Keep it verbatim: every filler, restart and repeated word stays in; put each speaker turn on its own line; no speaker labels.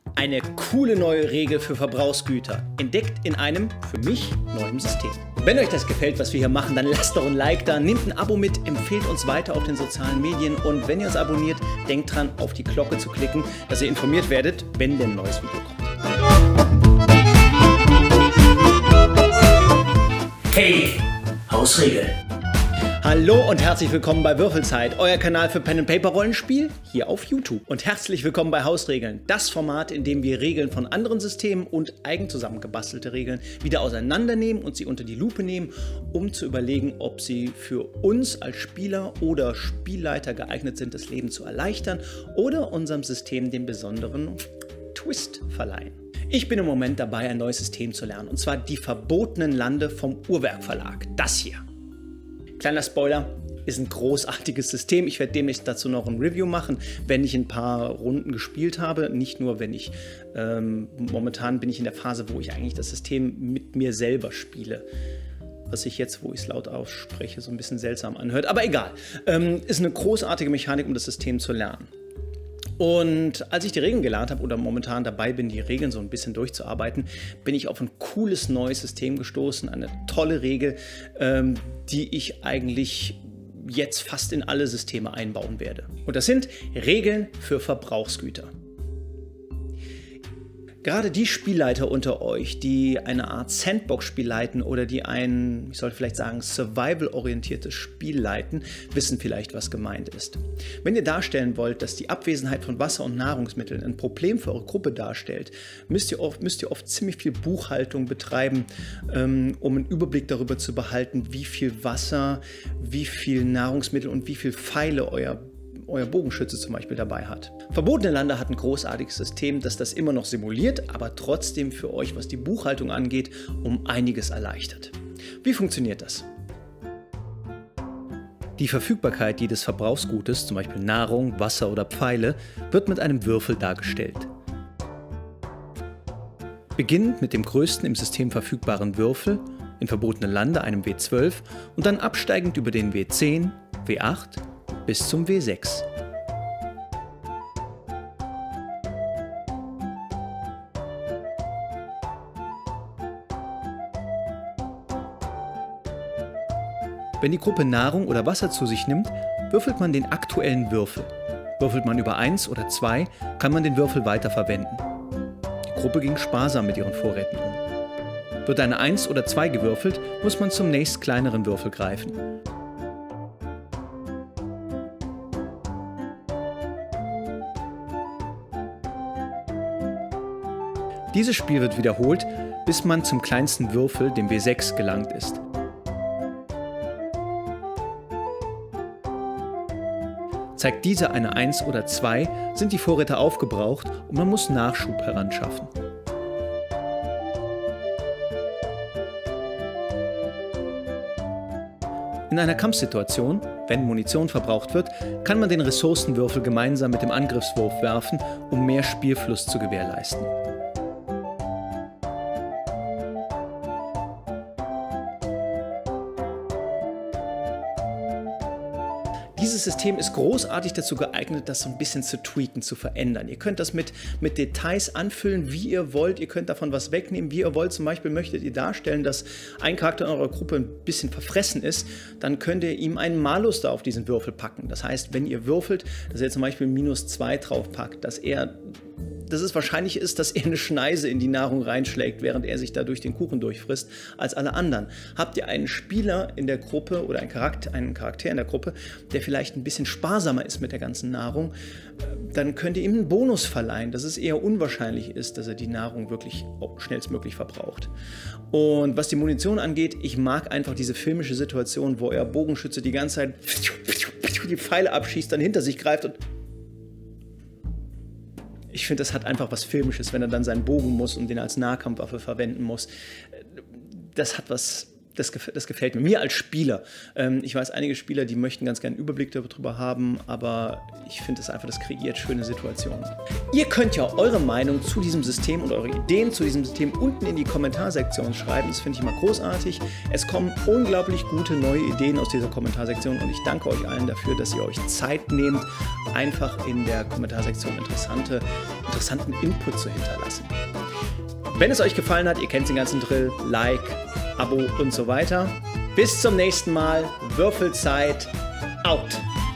Eine coole neue Regel für Verbrauchsgüter, entdeckt in einem, für mich, neuen System. Wenn euch das gefällt, was wir hier machen, dann lasst doch ein Like da, nehmt ein Abo mit, empfehlt uns weiter auf den sozialen Medien und wenn ihr uns abonniert, denkt dran, auf die Glocke zu klicken, dass ihr informiert werdet, wenn denn ein neues Video kommt.
Hey, Hausregel.
Hallo und herzlich willkommen bei Würfelzeit, euer Kanal für Pen-and-Paper-Rollenspiel hier auf YouTube. Und herzlich willkommen bei Hausregeln, das Format, in dem wir Regeln von anderen Systemen und eigen zusammengebastelte Regeln wieder auseinandernehmen und sie unter die Lupe nehmen, um zu überlegen, ob sie für uns als Spieler oder Spielleiter geeignet sind, das Leben zu erleichtern oder unserem System den besonderen Twist verleihen. Ich bin im Moment dabei, ein neues System zu lernen, und zwar die verbotenen Lande vom Uhrwerk Verlag. Das hier. Kleiner Spoiler, ist ein großartiges System. Ich werde demnächst dazu noch ein Review machen, wenn ich ein paar Runden gespielt habe. Nicht nur, wenn ich, ähm, momentan bin ich in der Phase, wo ich eigentlich das System mit mir selber spiele. Was sich jetzt, wo ich es laut ausspreche, so ein bisschen seltsam anhört. Aber egal, ähm, ist eine großartige Mechanik, um das System zu lernen. Und als ich die Regeln gelernt habe oder momentan dabei bin, die Regeln so ein bisschen durchzuarbeiten, bin ich auf ein cooles neues System gestoßen, eine tolle Regel, ähm, die ich eigentlich jetzt fast in alle Systeme einbauen werde. Und das sind Regeln für Verbrauchsgüter. Gerade die Spielleiter unter euch, die eine Art Sandbox-Spiel leiten oder die ein, ich sollte vielleicht sagen, survival-orientiertes Spiel leiten, wissen vielleicht, was gemeint ist. Wenn ihr darstellen wollt, dass die Abwesenheit von Wasser und Nahrungsmitteln ein Problem für eure Gruppe darstellt, müsst ihr oft, müsst ihr oft ziemlich viel Buchhaltung betreiben, ähm, um einen Überblick darüber zu behalten, wie viel Wasser, wie viel Nahrungsmittel und wie viel Pfeile euer euer Bogenschütze zum Beispiel dabei hat. Verbotene Lande hat ein großartiges System, das das immer noch simuliert, aber trotzdem für euch, was die Buchhaltung angeht, um einiges erleichtert. Wie funktioniert das? Die Verfügbarkeit jedes Verbrauchsgutes, zum Beispiel Nahrung, Wasser oder Pfeile, wird mit einem Würfel dargestellt. Beginnend mit dem größten im System verfügbaren Würfel, in verbotene Lande einem W zwölf und dann absteigend über den W zehn, W acht, bis zum W sechs. Wenn die Gruppe Nahrung oder Wasser zu sich nimmt, würfelt man den aktuellen Würfel. Würfelt man über eins oder zwei, kann man den Würfel weiterverwenden. Die Gruppe ging sparsam mit ihren Vorräten um. Wird eine eins oder zwei gewürfelt, muss man zum nächst kleineren Würfel greifen. Dieses Spiel wird wiederholt, bis man zum kleinsten Würfel, dem W sechs, gelangt ist. Zeigt diese eine eins oder zwei, sind die Vorräte aufgebraucht und man muss Nachschub heranschaffen. In einer Kampfsituation, wenn Munition verbraucht wird, kann man den Ressourcenwürfel gemeinsam mit dem Angriffswurf werfen, um mehr Spielfluss zu gewährleisten. Dieses System ist großartig dazu geeignet, das so ein bisschen zu tweaken, zu verändern. Ihr könnt das mit, mit Details anfüllen, wie ihr wollt. Ihr könnt davon was wegnehmen, wie ihr wollt. Zum Beispiel möchtet ihr darstellen, dass ein Charakter in eurer Gruppe ein bisschen verfressen ist, dann könnt ihr ihm einen Malus da auf diesen Würfel packen. Das heißt, wenn ihr würfelt, dass ihr zum Beispiel minus zwei drauf packt, dass er dass es wahrscheinlich ist, dass er eine Schneise in die Nahrung reinschlägt, während er sich da durch den Kuchen durchfrisst, als alle anderen. Habt ihr einen Spieler in der Gruppe oder einen Charakter, einen Charakter in der Gruppe, der vielleicht ein bisschen sparsamer ist mit der ganzen Nahrung, dann könnt ihr ihm einen Bonus verleihen, dass es eher unwahrscheinlich ist, dass er die Nahrung wirklich schnellstmöglich verbraucht. Und was die Munition angeht, ich mag einfach diese filmische Situation, wo euer Bogenschütze die ganze Zeit die Pfeile abschießt, dann hinter sich greift und ich finde, das hat einfach was Filmisches, wenn er dann seinen Bogen muss und den als Nahkampfwaffe verwenden muss. Das hat was, das, gef das gefällt mir. Mir als Spieler. Ähm, ich weiß, einige Spieler, die möchten ganz gerne einen Überblick darüber haben, aber ich finde es einfach, das kreiert schöne Situationen. Ihr könnt ja eure Meinung zu diesem System und eure Ideen zu diesem System unten in die Kommentarsektion schreiben. Das finde ich immer großartig. Es kommen unglaublich gute neue Ideen aus dieser Kommentarsektion und ich danke euch allen dafür, dass ihr euch Zeit nehmt, einfach in der Kommentarsektion interessante interessanten Input zu hinterlassen. Wenn es euch gefallen hat, ihr kennt den ganzen Drill, Like, Abo und so weiter. Bis zum nächsten Mal. Würfelzeit out.